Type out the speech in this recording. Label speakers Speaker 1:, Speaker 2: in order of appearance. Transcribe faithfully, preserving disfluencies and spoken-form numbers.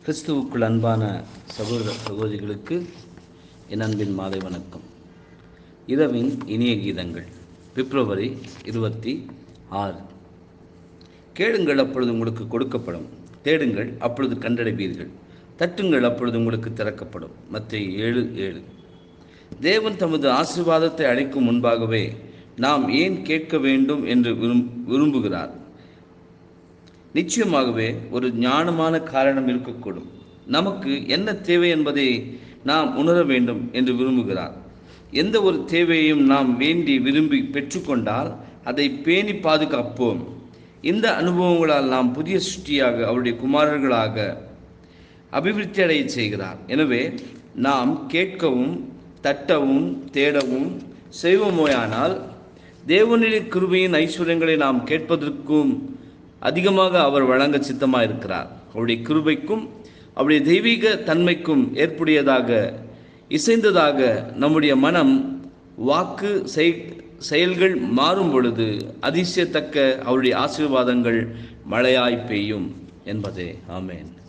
Speaker 1: கிறிஸ்துவுக்குள் அன்பான சகோதர சகோதரிகளுக்கு என் அன்பின் மாலை வணக்கம். இரவின் இனிய கீதங்கள், பிப்ரவரி இருபத்தி ஆறு. கேளுங்கள், அப்பொழுது உங்களுக்கு கொடுக்கப்படும். தேடுங்கள், அப்பொழுது கண்டடைவீர்கள். தட்டுங்கள், அப்பொழுது உங்களுக்கு திறக்கப்படும். மத்தேயு ஏழு ஏழு. தேவன் தமது ஆசீர்வாதத்தை அளிக்கும் முன்பாகவே நாம் ஏன் கேட்க வேண்டும் என்று விரும்புகிறார். நிச்சயமாகவே ஒரு ஞானமான காரணம் இருக்கக்கூடும். நமக்கு என்ன தேவை என்பதை நாம் உணர வேண்டும் என்று விரும்புகிறார். எந்த ஒரு தேவையையும் நாம் வேண்டி விரும்பி பெற்றுக்கொண்டால் அதை பேணி பாதுகாப்போம். இந்த அனுபவங்களால் நாம் புதிய சிருஷ்டியாக, அவருடைய குமாரர்களாக அபிவிருத்தி அடைய செய்கிறார். எனவே நாம் கேட்கவும் தட்டவும் தேடவும் செய்வோமோயானால் தேவனுடைய கிருபையின் ஐஸ்வர்யங்களை நாம் கேட்பதற்கும் அதிகமாக அவர் வழங்க சித்தமாக இருக்கிறார். அவருடைய கிருபைக்கும் அவருடைய தெய்வீக தன்மைக்கும் ஏற்புடையதாக இசைந்ததாக நம்முடைய மனம், வாக்கு, செயல்கள் மாறும் பொழுது அதிசயத்தக்க அவருடைய ஆசீர்வாதங்கள் மழையாய் பெய்யும் என்பதே. ஆமென்.